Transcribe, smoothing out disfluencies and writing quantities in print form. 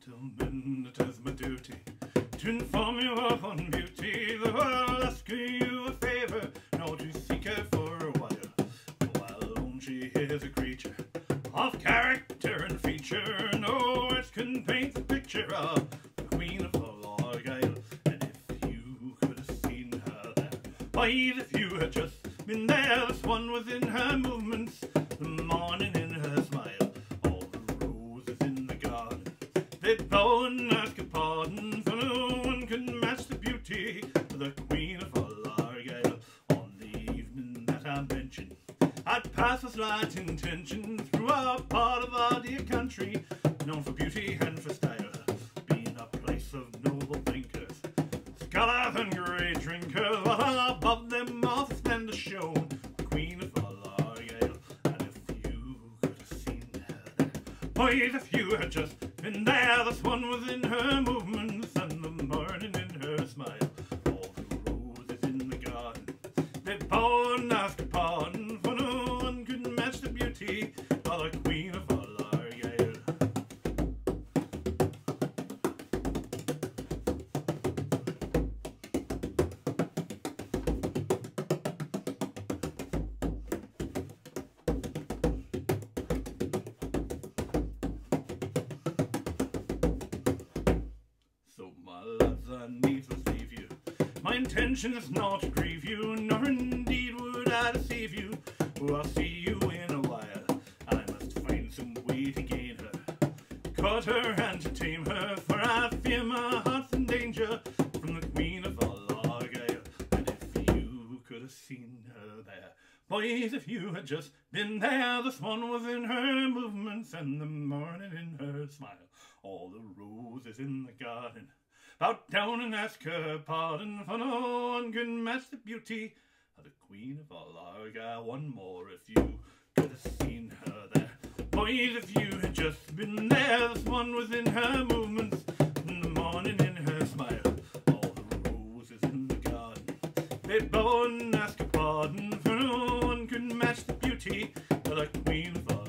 Gentlemen, it is my duty to inform you of one beauty. The world asks you a favor, now to seek her for a while alone she is a creature of character and feature. No words can paint the picture of the Queen of all Argyll. And if you could have seen her there, why, if you had just been there, this one was in her movements, the morning in her smile, all the roses in the garden, they'd bow and ask a pardon, for no one could match the beauty of the Queen of all Argyll. On the evening that I mentioned, I'd pass with light intention through a part of our dear country, known for beauty and for style, being a place of noble thinkers, scholars and great drinkers, but above them all the splendor shone the Queen of all Argyll. And if you could have seen her there, boy, if you had just been there, this one was in her movements and the morning in her smile, all the roses in the garden, they'd bow and ask a pardon, for no one could match the beauty of the Queen of all Argyll. So my lads, I need to leave you. My intention is not to grieve you, nor indeed would I deceive you. Oh, I'll see you in a while, and I must find some way to gain her, court her and to tame her, for I fear my heart's in danger from the Queen of all Argyll. And if you could have seen her there, boys, if you had just been there, the swan was in her movements and the morning in her smile, all the roses in the garden, bow down and ask her pardon, for no one can match the beauty of the Queen of all Argyll. One more, if you could have seen her there, boys, if you had just been there, this one was in her movements, in the morning in her smile, all the roses in the garden, they'd bow and ask a pardon, for no one could match the beauty of the Queen of all